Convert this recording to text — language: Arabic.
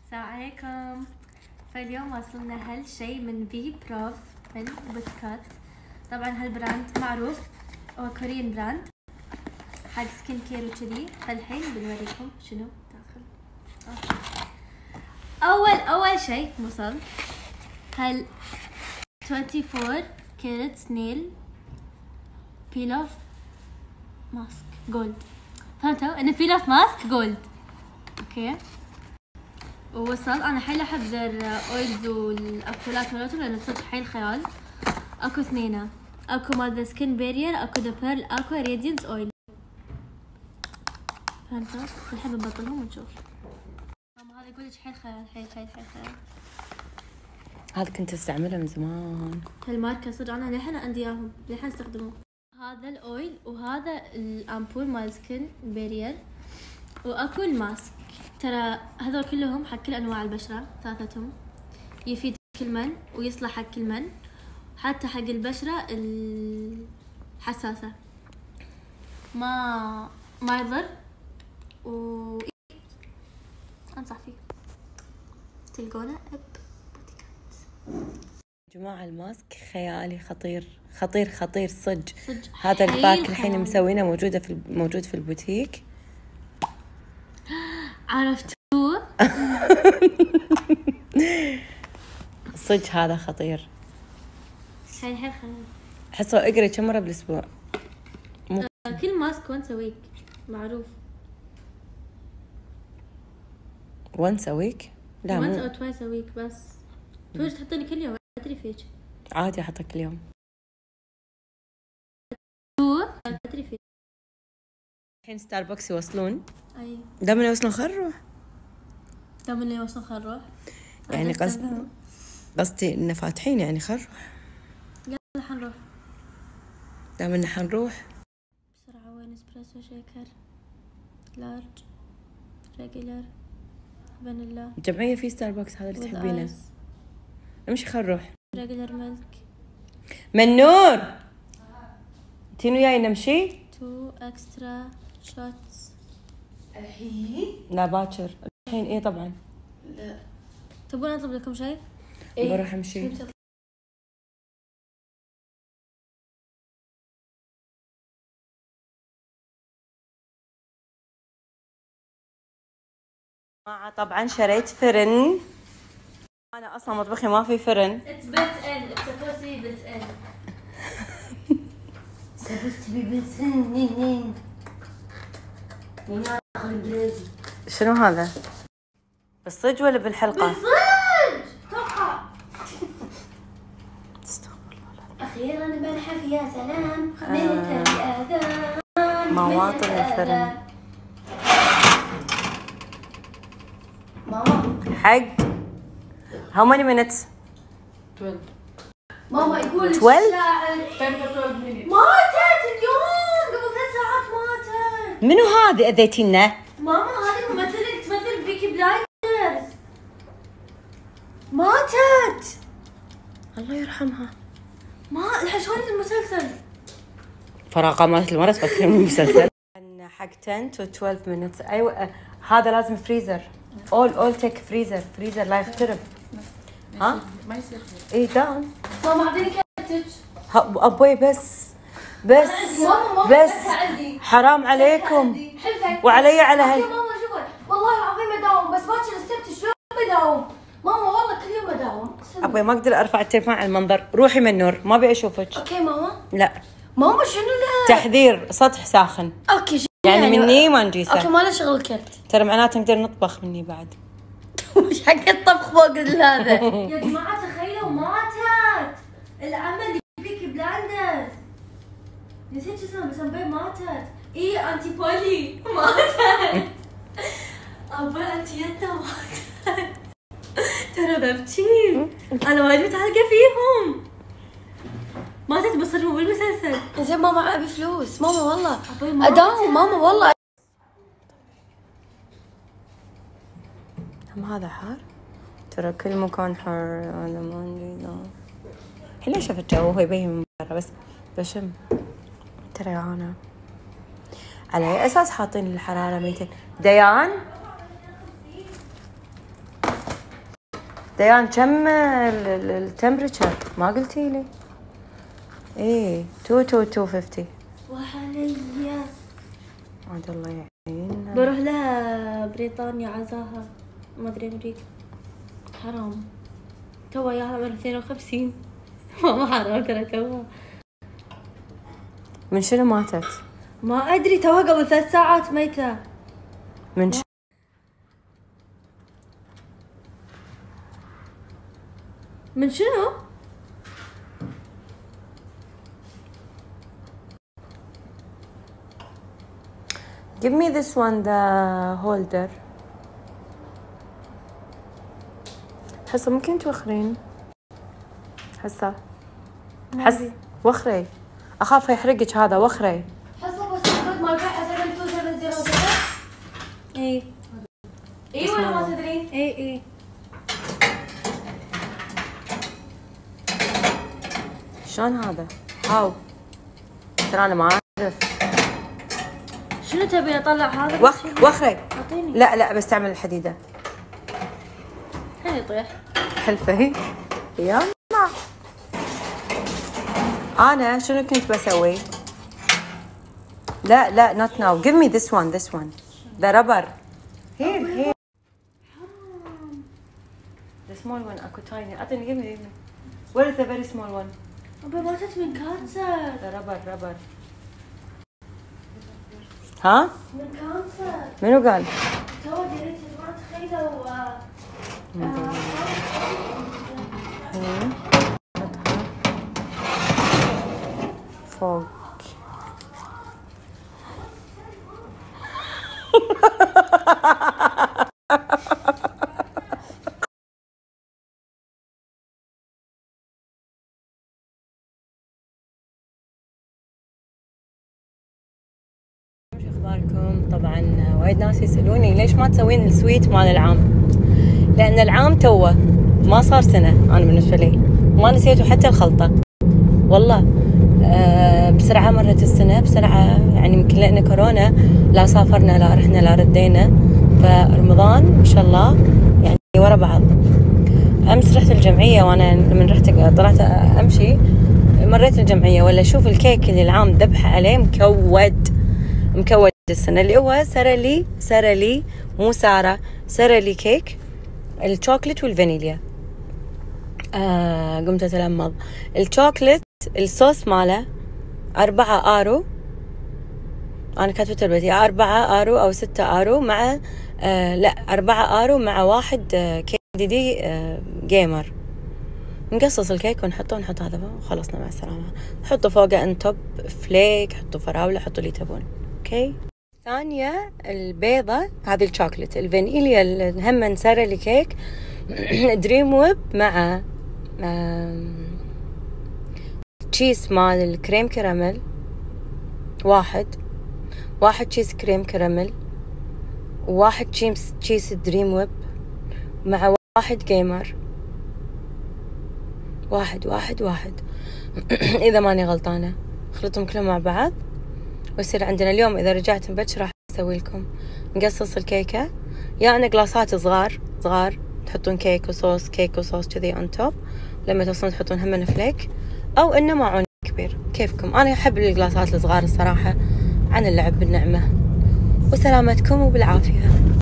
السلام عليكم. فاليوم وصلنا هالشي من في بروف من بوتكات. طبعا هالبراند معروف، هو كوريين براند حق سكين كير وكذي. فالحين بنوريكم شنو داخل. اول شي وصل هال 24 كارت نيل بيل اوف ماسك جولد. فهمتوا انه بيل اوف ماسك جولد؟ اوكي. ووصل. انا حيل احب ذر اويلز والاكولات مالتهم لانه صدق حيل خيال. اكو اثنين، اكو مال ذا سكين بارير، اكو ذا بيرل اكوا راديانس اويل. فهمتوا؟ الحين بنبطلهم ونشوف. ماما هذا يقولك حيل خيال، حيل خيال حيل خيال. هذا كنت استعمله من زمان. هالماركة صدق انا للحين عندي اياهم، للحين استخدمه. هذا الاويل وهذا الامبول مال سكين بارير، واكو الماسك. ترى هذول كلهم حق كل انواع البشره، ثلاثتهم يفيد كل من ويصلح حق كل من، حتى حق البشره الحساسه ما يضر. و انصح فيه، تلقونه بوتيكات. جماعة الماسك خيالي، خطير خطير خطير صدق. هذا حيل الباك الحين خيالي. مسوينه موجود في البوتيك. عرفتوه؟ صدق هذا خطير. حيل حيل خيال. حصه اقري كم مرة بالاسبوع؟ كل ماسك once a week معروف. once a week؟ لا once مو or twice a week بس. تقدر تحطيني كل يوم، ادري فيك. عادي احطه كل يوم. ادري فيك. الحين ستاربكس يوصلون. اي دام يوصلون خل نروح. دام اللي وصل خل نروح. يعني قصدي انه فاتحين، يعني خل نروح. يلا حنروح. دام انه حنروح بسرعة. وين اسبريسو شيكر لارج ريجولر فانيلا الجمعية في ستاربكس، هذا اللي تحبينه. امشي خل نروح. ريجولر ميلك منور تينو جاي نمشي؟ 2 اكسترا شوتس. الحين؟ لا باكر الحين. ايه طبعا. لا تبون اطلب لكم شيء؟ بروح امشي. طبعا شريت فرن. انا اصلا مطبخي ما في فرن. It's built in. It's supposed to be built in. supposed to be built in. شنو هذا؟ بالصج ولا بالحلقة؟ بالصدق توقع. استغفر الله. اخيرا بنحف يا سلام من الأذان. مواطن الفرن ماما حق. how many minutes؟ 12. ماما يقول 12 الشاعر 12 minutes. ماتت اليوم قبل 3 ساعات ماتت. منو هذه اذيتينا؟ ماما هذه الممثلة اللي تمثل بيكي بلايندرز ماتت. الله يرحمها. ما الحين شلون المسلسل؟ فراغة مالت المرة تفكر من المسلسل. حق 10 to 12 minutes. ايوه هذا لازم فريزر. all take فريزر لا يخترب. ها؟ ما يصير. ايه داون. ماما اعطيني كرتج. ابوي بس ماما بس عندي. حرام عليكم حلفك وعلي على هاي. ماما شوفي والله العظيم اداوم، بس باكر السبت شلون بداوم؟ ماما والله كل يوم اداوم. ابوي ما اقدر ارفع التليفون على المنظر. روحي من نور، ما ابي اشوفك. اوكي ماما. لا ماما شنو لا؟ تحذير، سطح ساخن. اوكي شنو يعني مني ما اوكي نجيسه. ما له شغل كرت. ترى معناته نقدر نطبخ مني بعد. وش حق الطبخ فوق هذا؟ يا جماعه تخيلوا ماتت العمل اللي بيكي بلايندرز. نسيت اسمها بس امبي ماتت. ايه انتي بولي ماتت. ابا انتي يتا ماتت. ترى ببكي انا وايد متعلقه فيهم. ماتت بصير بالمسلسل. زين ماما ابي فلوس ماما والله. اداوم ماما والله. هم هذا حار. ترى كل مكان حار. انا ما ادري الحين ليش شفت الجو هو يبين من برا بس بشم. ترى انا على اي اساس حاطين الحراره 200؟ ديان ديان كم التمبريتشر ما قلتي لي؟ ايه 250. وحاليا عاد الله يعين. بروح لها بريطانيا عزاها، ما ادري امريكا. حرام توا ياها من 250. ما حرام ترى توا. من شنو ماتت؟ ما ادري توا قبل 3 ساعات ميتة. من من شنو؟ Give me this one, the holder. حسه ممكن توخرين. حسه وخري. اخاف يحرقك هذا، وخري. حسب بس الكود مال فحص 2707. اي اي ولا ما تدرين؟ اي شلون هذا؟ هاو ترى انا ما اعرف. شنو تبي اطلع هذا؟ وخري. اعطيني. لا بس تعمل الحديده. خلي يطيح. حلفه هي. يلا انا شنو كنت بسوي؟ لا not now. Give me this one. The rubber. Here. The small one اكو tiny. اعطيني give me. Where is the very small one? ابا ماتت من كانسر. The rubber. ها؟ من كانسر. منو قال؟ توا دريت ما تخيلوا. فوق. شو اخباركم؟ طبعا وايد ناس يسالوني ليش ما تسوين السويت مال العام؟ لان العام توه ما صار سنه. انا بالنسبه لي ما نسيتوا حتى الخلطه والله. بسرعه مرت السنه بسرعه، يعني يمكن لان كورونا لا سافرنا لا رحنا لا ردينا، فرمضان ان شاء الله يعني ورا بعض. امس رحت الجمعيه، وانا من رحت طلعت امشي مريت الجمعيه ولا اشوف الكيك اللي العام ذبحه عليه مكود السنه، اللي هو سارة لي كيك الشوكلت والفانيليا. قمت اتلمض. الشوكلت الصوص ماله 4 آرو. انا كاتبه البيت 4 آرو او 6 آرو مع 4 آرو مع 1 كيك دي جيمر. نقصص الكيك ونحط هذا وخلصنا مع السلامه. حطوا فوقه انتوب فليك، حطوا فراوله، حطوا اللي تبون. اوكي. ثانيه البيضه هذه الشوكلت، الفانيليا هم سارة لي كيك دريم ويب مع تشيز مال الكريم كراميل. واحد تشيز كريم كراميل، وواحد تشيز دريم ويب مع 1 جيمر. واحد إذا ماني غلطانة. خلطهم كلهم مع بعض ويصير عندنا اليوم. إذا رجعت مبكر راح أسوي لكم نقصص الكيكة. يعني قلاصات صغار تحطون كيك وصوص كذي on top. لما توصلون تحطون هم فليك أو إنه معون كبير كيفكم. أنا أحب القلاصات الصغار الصراحة عن اللعب بالنعمة. وسلامتكم وبالعافية.